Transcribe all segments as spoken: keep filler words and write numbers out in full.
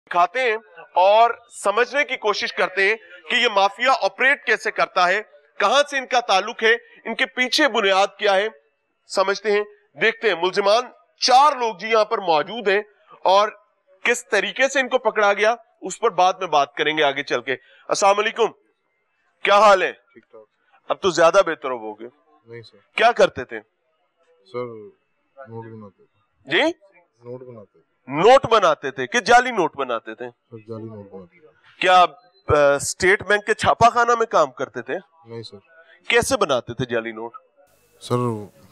खाते हैं और समझने की कोशिश करते हैं कि ये माफिया ऑपरेट कैसे करता है, कहां से इनका ताल्लुक है, इनके पीछे बुनियाद क्या है, समझते हैं, देखते हैं। मुल्जिमान चार लोग जी यहां पर मौजूद हैं और किस तरीके से इनको पकड़ा गया उस पर बाद में बात करेंगे आगे चल के। अस्सलाम वालेकुम, क्या हाल है? ठीक ठाक। अब तो ज्यादा बेहतर हो गए। नहीं सर। क्या करते थे सर? नोट बनाते थे। जी? नोट बनाते थे। नोट बनाते थे कि जाली नोट बनाते थे? सर जाली नोट बनाते थे। क्या आ, स्टेट बैंक के छापाखाना में काम करते थे? नहीं सर। कैसे बनाते थे जाली नोट? सर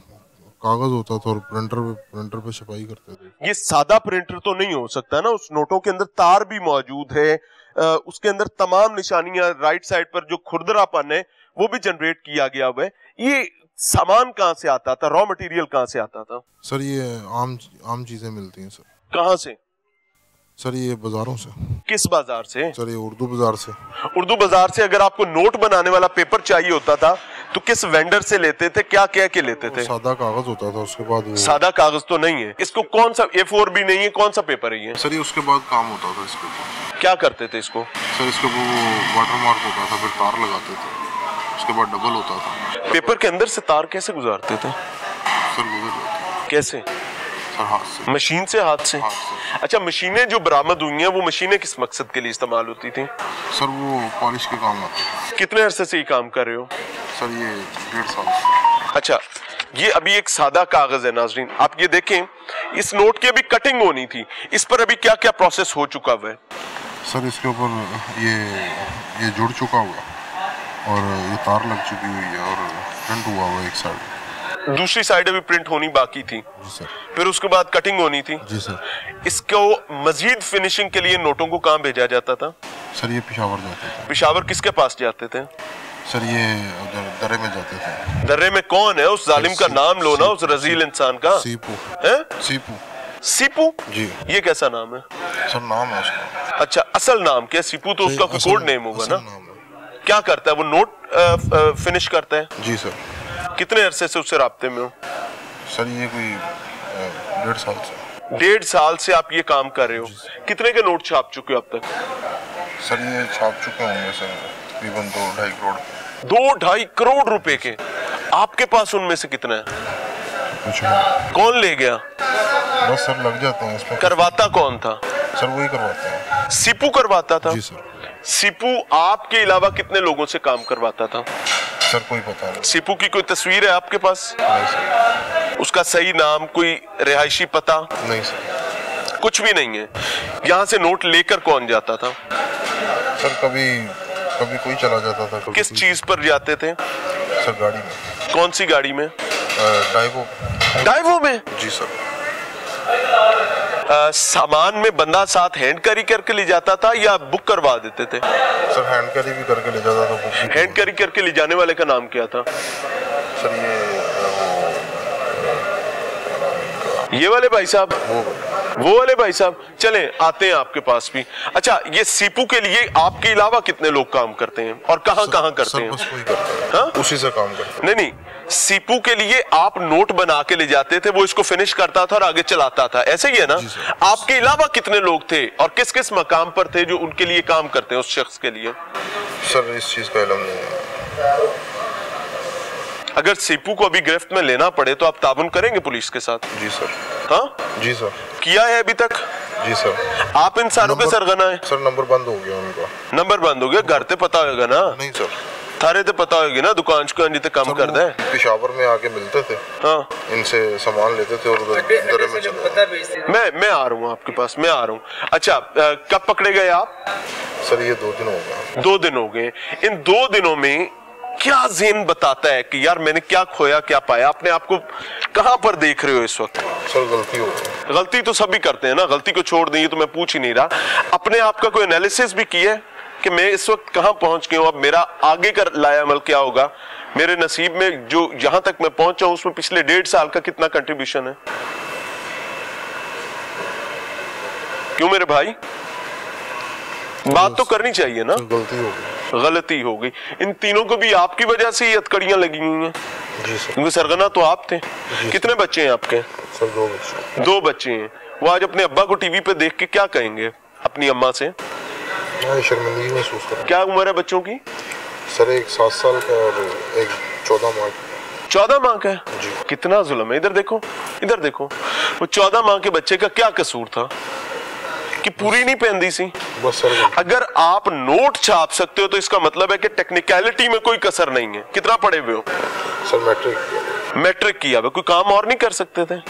कागज होता था और प्रिंटर पे प्रिंटर पे छपाई करते थे। ये सादा प्रिंटर तो नहीं हो सकता ना, उस नोटों के अंदर तार भी मौजूद है, आ, उसके अंदर तमाम निशानियां, राइट साइड पर जो खुरदरापन है वो भी जनरेट किया गया हुआ है। ये सामान कहां से आता था, रॉ मटेरियल कहां से आता था? सर ये आम आम चीजें मिलती हैं सर। कहां से? सर ये बाजारों से। किस बाजार से? सर ये उर्दू बाजार से। उर्दू बाजार से। अगर आपको नोट बनाने वाला पेपर चाहिए होता था तो किस वेंडर से लेते थे, क्या कह के लेते थे? सादा कागज होता था, उसके बाद वो... सादा कागज तो नहीं है, इसको कौन सा ए फोर भी नहीं है, कौन सा पेपर है ये? सर ये उसके बाद काम होता था इसके। क्या करते थे इसको? सर इसके वो वाटर मार्क होता था, फिर तार लगाते थे, उसके बाद डबल होता था। पेपर के अंदर से तार कैसे गुजारते थे? सर गुजर जाते। कैसे? सर हाथ से। मशीन से? हाथ से, हाथ से। अच्छा, मशीनें जो बरामद हुई हैं वो मशीनें किस मकसद के लिए इस्तेमाल होती थी? सर वो पॉलिश के काम आती। कितने अरसे से ये काम कर रहे हो? सर ये डेढ़ साल से। अच्छा, ये अभी एक सादा कागज है नाजरीन, आप ये देखें, इस नोट की अभी कटिंग होनी थी, इस पर अभी क्या क्या प्रोसेस हो चुका हुआ है? सर इसके ऊपर ये ये जुड़ चुका हुआ और ये तार लग चुकी हुई है और प्रिंट हुआ हुआ एक साइड, दूसरी साइड अभी प्रिंट होनी बाकी थी। जी सर। फिर उसके बाद कटिंग होनी थी। जी सर। इसको मजीद फिनिशिंग के लिए नोटों को कहाँ भेजा जाता था? सर ये पेशावर जाते थे। पेशावर किसके पास जाते थे? सर ये उधर दर्रे में जाते थे। दर्रे में कौन है? उस जालिम का नाम लो ना, उस रजील इंसान का। सीपू है? सीपू। सीपू? जी। ये कैसा नाम है? सर नाम है उसका। अच्छा, असल नाम क्या? सीपू तो उसका कोई कोड नेम होगा ना? क्या करता है वो? नोट आ, आ, फिनिश करता है? जी सर। कितने अरसे से उससे राब्ते में हो? सर ये कोई डेढ़ साल से। डेढ़ साल से आप ये काम कर रहे हो। कितने के नोट छाप चुके हो अब तक? सर ये छाप चुके होंगे सर तकरीबन दो ढाई करोड़। दो ढाई करोड़ रुपए के? आपके पास उनमें से कितना है? कुछ नहीं। कौन ले गया? बस सर लग जाते हैं इसमें। करवाता कौन था? सर वही करवाते हैं। सीपू करवाता था? जी सर। सीपू आपके अलावा कितने लोगों से काम करवाता था? सर कोई पता नहीं। सीपू की कोई तस्वीर है आपके पास? नहीं सर। उसका सही नाम, कोई रिहायशी पता? नहीं सर। कुछ भी नहीं है। यहाँ से नोट लेकर कौन जाता था? सर कभी कभी कोई चला जाता था। कभी किस चीज पर जाते थे? सर गाड़ी में। कौन सी गाड़ी में? डाइवो। डाइवो में? जी सर। आ, सामान में बंदा साथ हैंड कैरी करके ले जाता था या बुक करवा देते थे? सर हैंड कैरी भी करके ले जाता था, बुक भी। हैंड कैरी करके ले जाने वाले का नाम क्या था? सर ये ये वाले भाई साहब? वो वो वाले भाई साहब। चलें, आते हैं आपके पास भी। अच्छा, ये सीपू के लिए आपके अलावा कितने लोग काम करते हैं और कहां कहां करते सर हैं? बस वही करता है। हाँ? उसी से काम करता है। नहीं नहीं, सीपू के लिए आप नोट बना के ले जाते थे, वो इसको फिनिश करता था और आगे चलाता था, ऐसे ही है ना? आपके अलावा कितने लोग थे और किस किस मकाम पर थे जो उनके लिए काम करते हैं उस शख्स के लिए? सर इस चीज का इल्म नहीं है। अगर सीपू को अभी गिरफ्त में लेना पड़े तो आप ताबुन करेंगे पुलिस के साथ? जी सर। हाँ जी सर। किया है अभी तक? जी सर। आप इंसानों के सरगना है? सर नंबर बंद हो गया उनका। नंबर बंद हो गया? घर ते पता होगा ना? नहीं सर। थारे ते पता होगी ना, दुकान जिते काम करता है। पेशावर में आके मिलते थे। हाँ। इनसे सामान लेते थे और दरे में चले। मैं मैं आ रहा हूँ आपके पास, मैं आ रहा हूँ। अच्छा, कब पकड़े गए आप? सर ये दो दिन हो गए। दो दिन हो गए। इन दो दिनों में क्या ज़हन बताता है कि यार मैंने क्या खोया, क्या पाया? अपने आप को कहां पर देख रहे हो इस वक्त? सर गलती हो गई। गलती तो सभी करते हैं ना, गलती को छोड़ देंगे तो मैं पूछ ही नहीं रहा। अपने आप का कोई एनालिसिस भी किया है कि मैं इस वक्त कहां पहुंच गया हूं, अब मेरा आगे का लाया अमल क्या होगा? मेरे नसीब में जो यहां तक मैं पहुंचा हूं उसमें पिछले डेढ़ साल का कितना कंट्रीब्यूशन है? क्यों मेरे भाई, बात तो करनी चाहिए ना? गलती हो गई। गलती हो गई। इन तीनों को भी आपकी वजह से ही हथकड़ियां लगी हुई हैं। जी सर। क्योंकि सरगना तो आप थे। कितने बच्चे हैं आपके? सर दो बच्चे। दो बच्चे हैं। वो आज अपने अब्बा को टीवी पे देख के क्या कहेंगे? अपनी अम्मा से? मैं शर्मिंदगी महसूस कर रहा हूँ। क्या उम्र है बच्चों की? सर एक सात साल का और एक चौदह माह का। चौदह माह का है जी। कितना जुल्म है। इधर देखो, इधर देखो, वो चौदह माह के बच्चे का क्या कसूर था कि पूरी नहीं पहनती सी? बस सर अगर आप नोट छाप सकते हो तो इसका मतलब है कि टेक्निकलिटी में कोई कसर नहीं है। कितना पढ़े हुए हो? सर मैट्रिक मैट्रिक किया हुआ। कोई काम और नहीं कर सकते थे?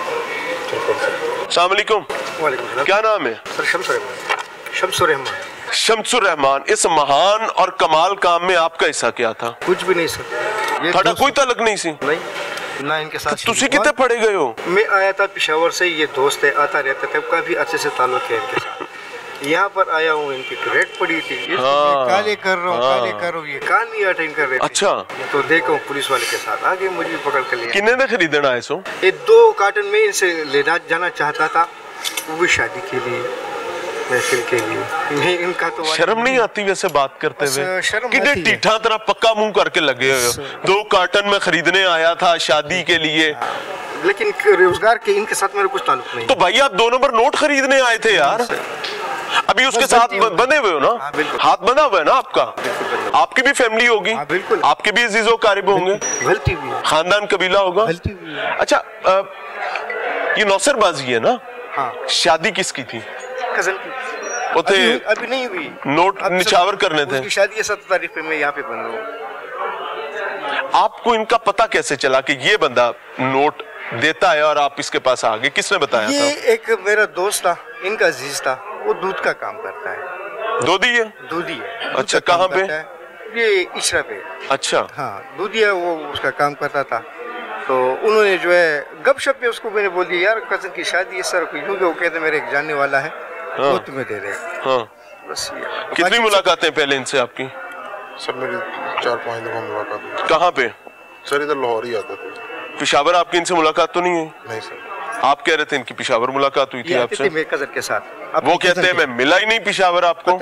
अस्सलाम वालेकुम। वालेकुम। क्या नाम है? सर शम्सुर रहमान। शम्सुर रहमान। शम्सुर रहमान, इस महान और कमाल काम में आपका हिस्सा क्या था? कुछ भी नहीं सर, थोड़ा कोई तलक नहीं सी? नहीं ना इनके साथ। तुसी कितने पढ़े गए हो? मैं आया था पेशावर से, ये दोस्त है, आता रहता था, काफी अच्छे से ताल्लुक है इनके साथ। यहाँ पर आया हूँ, इनकी ग्रेड पड़ी थी। हाँ, काले कर रहा हूँ, हाँ। काले कर रहा हूँ, ये कान नहीं अटेंड कर रहे थे। अच्छा। तो देखो पुलिस वाले के साथ आगे मुझे भी पकड़ कर लिया। किन्ने ने खरीदना है सो? ये दो कार्टन में इनसे लेना जाना चाहता था, वो भी शादी के लिए, महफिल के लिए। नहीं इनका तो शर्म नहीं आती वैसे बात करते हुए? शर्म कितने टीठा तरह पक्का मुंह करके लगे हुए हो। दो कार्टन में खरीदने आया था शादी के लिए, लेकिन रोजगार के इनके साथ मेरा कुछ ताल्लुक नहीं। तो भाई आप दो नंबर नोट खरीदने आए थे यार। अभी उसके साथ बंधे हुए हो ना? हाथ बंधा हुआ है ना आपका? आपकी भी फैमिली होगी, आपके भी अजीजों कारिब होंगे, गलती भी खानदान कबीला होगा। अच्छा, ये नौसरबाजी है ना? हाँ। शादी किसकी थी? कजन की। वो थे, अभी, अभी नहीं हुई। नोट निछावर करने थे। उसकी शादी है सत्रह तारीख पे, मैं यहाँ पे बन रहा हूँ। आपको इनका पता कैसे चला कि ये बंदा नोट देता है और आप इसके पास आ गए? किसने बताया ये था? एक मेरा दोस्त था, इनका अजीज था, वो दूध का काम करता है। दूधी है? दूधी है। अच्छा, कहाँ पे? ये इशरा पे। अच्छा। हाँ, दूधी है, वो उसका काम करता था। तो उन्होंने जो है गपशप पे उसको मैंने बोल दिया, यार कजन की शादी है सर, क्योंकि वो कहते मेरे एक जानने वाला है, हाँ। वो तुम्हें दे रहे। हाँ। बस ये। कितनी मुलाकातें पहले इनसे आपकी? सर मेरी चार पाँच दफा मुलाकात हुई। कहाँ पे? सर इधर लाहौर ही आता था। पेशावर आपकी इनसे मुलाकात तो नहीं हुई? नहीं सर। आप कह रहे थे इनकी पेशावर मुलाकात हुई थी आपसे? मेरे कजन के साथ। वो कहते हैं मैं मिला ही नहीं पेशावर आपको।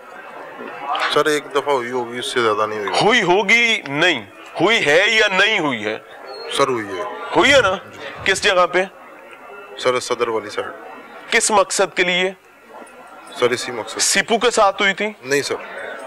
सर एक दफा हुई होगी, उससे ज्यादा नहीं हुई। हुई होगी नहीं हुई है या नहीं हुई है? सर हुई है। हुई है ना? किस जगह पे? सर सदर वाली साइड। किस मकसद के लिए? सर इसी मकसद। सीपू के साथ हुई थी? नहीं सर।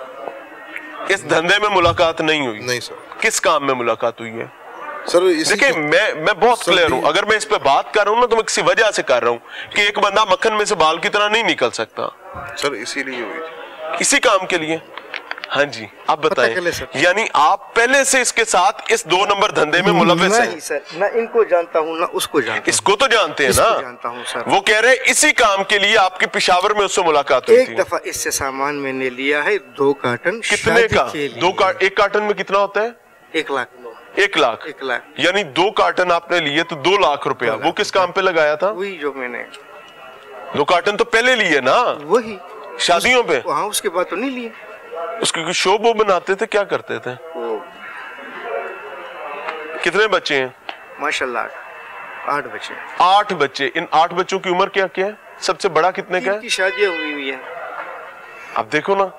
इस धंधे में मुलाकात नहीं हुई? नहीं सर। किस काम में मुलाकात हुई है? सर देखिए मैं मैं बहुत क्लियर हूँ। अगर मैं इस पे बात कर रहा हूँ ना तो मैं किसी वजह से कर रहा हूँ कि एक बंदा मक्खन में से बाल की तरह नहीं निकल सकता। सर इसीलिए हुई थी। इसी काम के लिए? हाँ जी, आप बताएं। यानी आप पहले से इसके साथ इस दो नंबर धंधे में मुलव्वस हैं? नहीं सर, ना इनको जानता हूँ ना उसको जानता हूँ। इसको तो जानते हैं ना? जानता हूँ सर। वो कह रहे हैं इसी काम के लिए आपकी पेशावर में उससे मुलाकात हुई थी। एक दफा इससे सामान मैंने लिया है, दो कार्टन। कितने का? दो कार्टन? एक कार्टन में कितना होता है? एक लाख। एक लाख? एक लाख। यानी दो कार्टन आपने लिए तो दो लाख रुपया। वो किस काम पे लगाया था? वही जो मैंने दो कार्टन तो पहले लिए ना? वही शादियों पे? हाँ, उसके बाद तो नहीं लिए। उसकी कोई शो वो बनाते थे, क्या करते थे? कितने बच्चे हैं? माशाल्लाह आठ बच्चे। आठ बच्चे। इन आठ बच्चों की उम्र क्या क्या है? सबसे बड़ा कितने का है? शादियां हुई हुई है। अब देखो ना,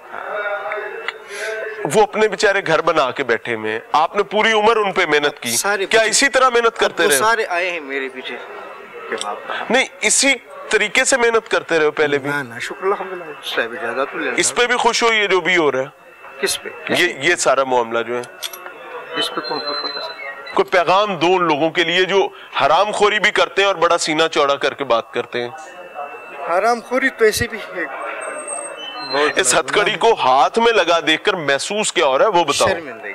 वो अपने बेचारे घर बना के बैठे में, आपने पूरी उम्र उन पे मेहनत की। क्या इसी तरह मेहनत करते रहे? सारे आए हैं मेरे पीछे। नहीं, इसी तरीके से मेहनत करते रहे पहले भी? ना ना, शुक्र अल्हम्दुलिल्लाह। इस पे भी खुश हो ये जो भी हो रहा है? किस पे? ये ये सारा मामला जो है, इस पे कौन खुश होता है? कोई पैगाम दो उन लोगों के लिए जो हराम खोरी भी करते हैं और बड़ा सीना चौड़ा करके बात करते हैं। हराम खोरी तो ऐसे भी है। इस हथकड़ी को हाथ में लगा देखकर महसूस क्या हो रहा है वो बताओ।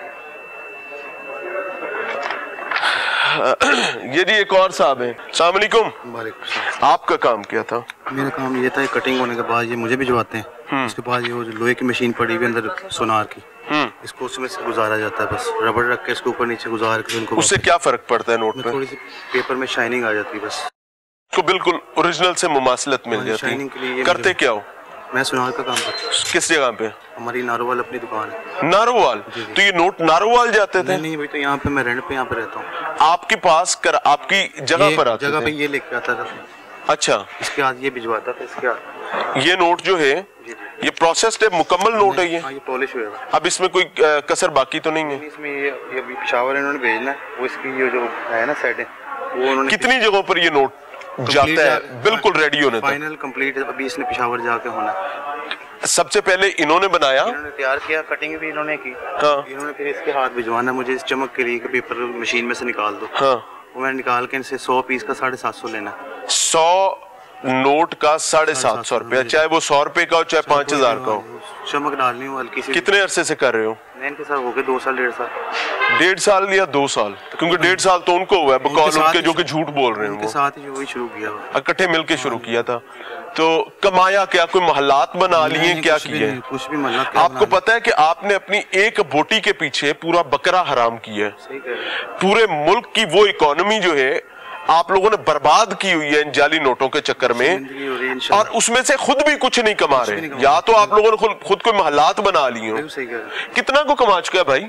ये जी एक और साहब है। अस्सलाम वालेकुम। आपका काम क्या था? मेरा काम ये था, कटिंग होने के बाद ये मुझे भिजवाते हैं, उसके बाद ये वो लोहे की मशीन पड़ी हुई अंदर सोनार की, इसको उसमें से गुजारा जाता है। बस रबड़ रख के इसको ऊपर नीचे गुजार के उनको। उससे क्या फर्क पड़ता है नोट पे? थोड़ी सी पेपर में शाइनिंग आ जाती है, बस तो बिल्कुल ओरिजिनल से मुमासलत मिल जाती है। करते क्या हो? मैं सुनार का काम करता हूँ। किस जगह पे? हमारी नारोवाल अपनी दुकान है। नारोवाल? तो ये नोट नारोवाल जाते थे? नहीं नहीं भाई, तो यहाँ पे मैं रेंट पे यहाँ पे रहता हूँ। आपके पास कर आपकी जगह पर आते जगह थे? पे ये लेके आता था। अच्छा, इसके बाद ये भिजवाता था। इसके बाद ये नोट जो है ये प्रोसेस्ड है, मुकम्मल नोट है ये? हाँ, ये पॉलिश हुआ है। अब इसमें कोई कसर बाकी तो नहीं है? इसमें ये ये पेशावर इन्होंने भेजना है, वो इसकी ये जो है ना सेटिंग, वो उन्होंने कितनी जगहों पर ये नोट जाता है बिल्कुल रेडी होने तक। फाइनल कंप्लीट अभी इसने पेशावर जाके होना है। सबसे पहले इन्होंने बनाया, इन्होंने तैयार किया, कटिंग भी इन्होंने की। हाँ। इन्होंने फिर इसके हाथ भिजवाना मुझे इस चमक के लिए कि पेपर मशीन में से निकाल दो। हाँ। वो मैंने निकाल के इनसे सौ पीस का साढ़े सात सौ लेना। सौ नोट का साढ़े सात सौ रुपया, चाहे वो सौ रुपए का हो चाहे पांच हजार का हो। चमक डालनी हो हल्की सी। कितने अरसे से कर रहे हो? मैं इनके साथ हो गए दो साल डेढ़ साल। डेढ़ साल या दो साल? क्योंकि डेढ़ साल तो उनको हुआ है बकौल उनके जो कि झूठ बोल रहे हैं। उनके साथ ही वही शुरू किया, इकट्ठे मिलके शुरू किया था। तो कमाया क्या, कोई महलात बना लिए, क्या किया? कुछ भी महलात। आपको पता है कि आपने अपनी एक बोटी के पीछे पूरा बकरा हराम किया है। पूरे मुल्क की वो इकोनॉमी जो है आप लोगों ने बर्बाद की हुई है इन जाली नोटों के चक्कर में, और उसमें से खुद भी कुछ नहीं कमा रहे। या तो आप लोगों ने खुद खुद कोई महलात बना लिए हो। कितना को कमा चुका है भाई?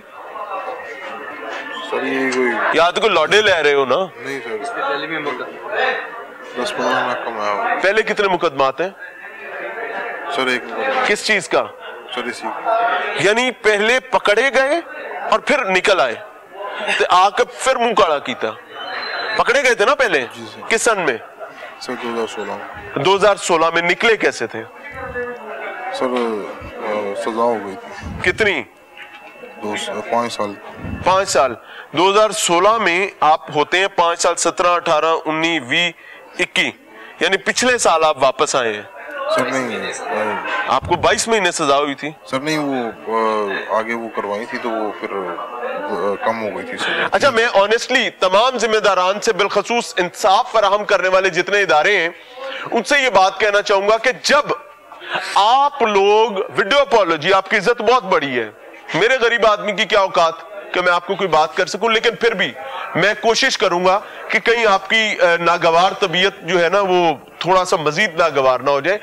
सर ये कोई या तो कोई लौडे ले रहे हो ना? नहीं सर, दस पंद्रह लाख कमाया हो। पहले कितने मुकदमात हैं सर? एक किस चीज का? सर इसी। यानी पहले पकड़े गए और फिर निकल आए, तो आके फिर मुंह काला किया। पकड़े गए थे ना पहले? किस सन में? सर दो हज़ार सोलह। दो हज़ार सोलह में निकले कैसे थे? सर सजा हो गई थी। कितनी? दो पाँच साल। पांच साल। दो हज़ार सोलह में आप होते हैं पांच साल, सत्रह अठारह उन्नीस बीस इक्कीस, यानी पिछले साल आप वापस आए हैं। सर नहीं, आपको बाईस महीने सजा हुई थी। सर नहीं, वो आगे वो करवाई थी तो वो फिर कम हो गई थी सर। अच्छा, मैं ऑनेस्टली तमाम जिम्मेदारान से, बिलखसूस इंसाफ फराहम करने वाले जितने इदारे हैं, उनसे ये बात कहना चाहूंगा कि जब आप लोग वीडियो अपॉलॉजी, आपकी इज्जत बहुत बड़ी है, मेरे गरीब आदमी की क्या औकात कि मैं आपको कोई बात कर सकूं, लेकिन फिर भी मैं कोशिश करूंगा कि कहीं आपकी नागवार तबीयत जो है ना वो थोड़ा सा मजीद नागवार ना हो जाए।